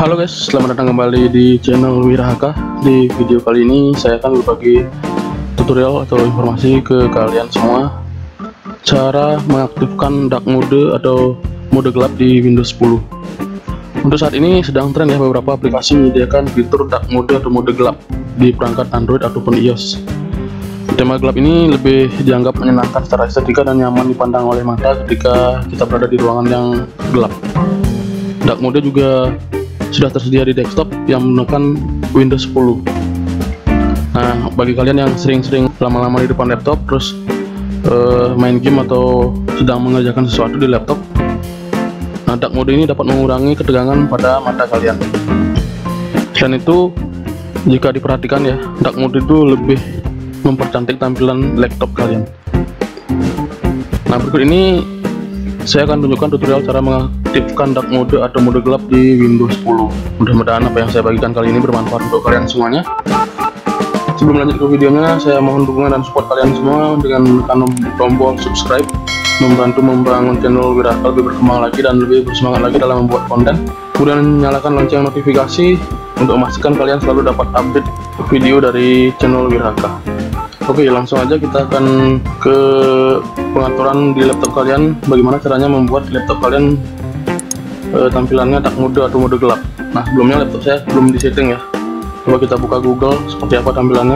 Halo guys, selamat datang kembali di channel Wirahaka. Di video kali ini saya akan berbagi tutorial atau informasi ke kalian semua cara mengaktifkan dark mode atau mode gelap di Windows 10. Untuk saat ini sedang tren ya, beberapa aplikasi menyediakan fitur dark mode atau mode gelap di perangkat Android ataupun iOS. Tema gelap ini lebih dianggap menyenangkan secara estetika dan nyaman dipandang oleh mata ketika kita berada di ruangan yang gelap. Dark mode juga sudah tersedia di desktop yang menggunakan Windows 10. Nah, bagi kalian yang sering-sering lama-lama di depan laptop terus main game atau sedang mengerjakan sesuatu di laptop, nah, dark mode ini dapat mengurangi ketegangan pada mata kalian. Selain itu, jika diperhatikan ya, dark mode itu lebih mempercantik tampilan laptop kalian. Nah, berikut ini saya akan tunjukkan tutorial cara mengaktifkan dark mode atau mode gelap di Windows 10. Mudah-mudahan apa yang saya bagikan kali ini bermanfaat untuk kalian semuanya. Sebelum lanjut ke videonya, saya mohon dukungan dan support kalian semua dengan menekan tombol subscribe, membantu membangun channel Wirahaka lebih berkembang lagi dan lebih bersemangat lagi dalam membuat konten. Kemudian nyalakan lonceng notifikasi untuk memastikan kalian selalu dapat update video dari channel Wirahaka. Oke, langsung aja kita akan ke pengaturan di laptop kalian, bagaimana caranya membuat laptop kalian tampilannya dark mode atau mode gelap. Nah, sebelumnya laptop saya belum disetting ya. Coba kita buka Google seperti apa tampilannya.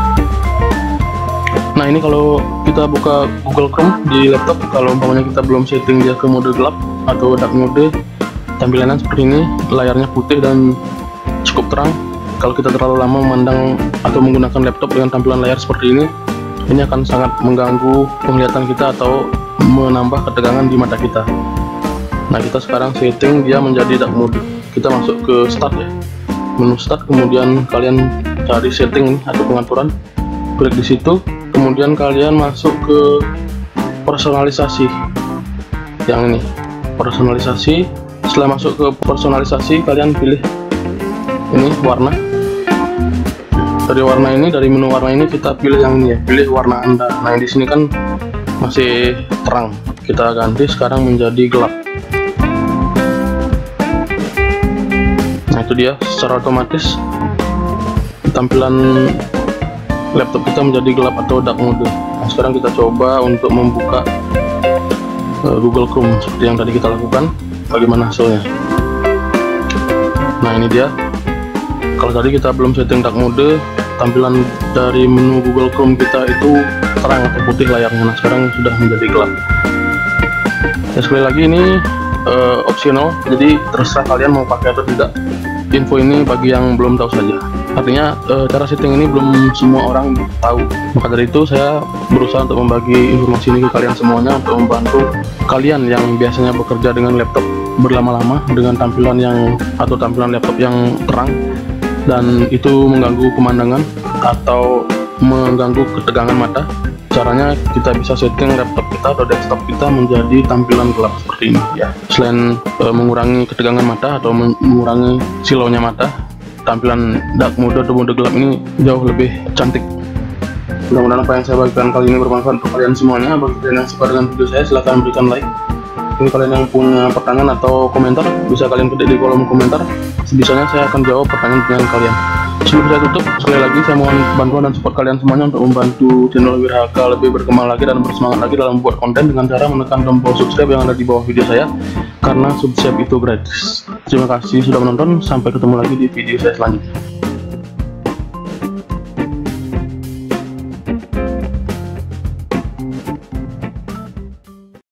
Nah, ini kalau kita buka Google Chrome di laptop, kalau umpamanya kita belum setting dia ke mode gelap atau dark mode, tampilannya seperti ini, layarnya putih dan cukup terang. Kalau kita terlalu lama memandang atau menggunakan laptop dengan tampilan layar seperti ini akan sangat mengganggu penglihatan kita atau menambah ketegangan di mata kita. Nah, kita sekarang setting dia menjadi dark mode. Kita masuk ke start ya, menu start, kemudian kalian cari setting atau pengaturan, klik di situ, kemudian kalian masuk ke personalisasi yang ini, personalisasi. Setelah masuk ke personalisasi, kalian pilih ini warna. Dari warna ini, dari menu warna ini kita pilih yang ini ya, pilih warna Anda. Nah, di sini kan masih terang, kita ganti sekarang menjadi gelap. Nah, itu dia, secara otomatis tampilan laptop kita menjadi gelap atau dark mode. Nah, sekarang kita coba untuk membuka Google Chrome seperti yang tadi kita lakukan. Bagaimana hasilnya? Nah, ini dia. Kalau tadi kita belum setting dark mode, tampilan dari menu Google Chrome kita itu terang atau putih layarnya. Nah, sekarang sudah menjadi gelap. Ya, sekali lagi ini optional, jadi terserah kalian mau pakai atau tidak. Info ini bagi yang belum tahu saja. Artinya cara setting ini belum semua orang tahu. Maka dari itu saya berusaha untuk membagi informasi ini ke kalian semuanya untuk membantu kalian yang biasanya bekerja dengan laptop berlama-lama dengan tampilan laptop yang terang dan itu mengganggu pemandangan atau mengganggu ketegangan mata. Caranya kita bisa setting laptop kita atau desktop kita menjadi tampilan gelap seperti ini ya. Selain mengurangi ketegangan mata atau mengurangi silaunya mata, tampilan dark mode atau mode gelap ini jauh lebih cantik. Mudah-mudahan apa yang saya bagikan kali ini bermanfaat untuk kalian semuanya. Bagi kalian yang suka dengan video saya, silahkan berikan like. Bagi kalian yang punya pertanyaan atau komentar, bisa kalian ketik di kolom komentar. Sebisanya saya akan jawab pertanyaan kalian. Sebelum saya tutup, sekali lagi saya mohon bantuan dan support kalian semuanya untuk membantu channel Wirahaka lebih berkembang lagi dan bersemangat lagi dalam membuat konten dengan cara menekan tombol subscribe yang ada di bawah video saya, karena subscribe itu gratis. Terima kasih sudah menonton, sampai ketemu lagi di video saya selanjutnya.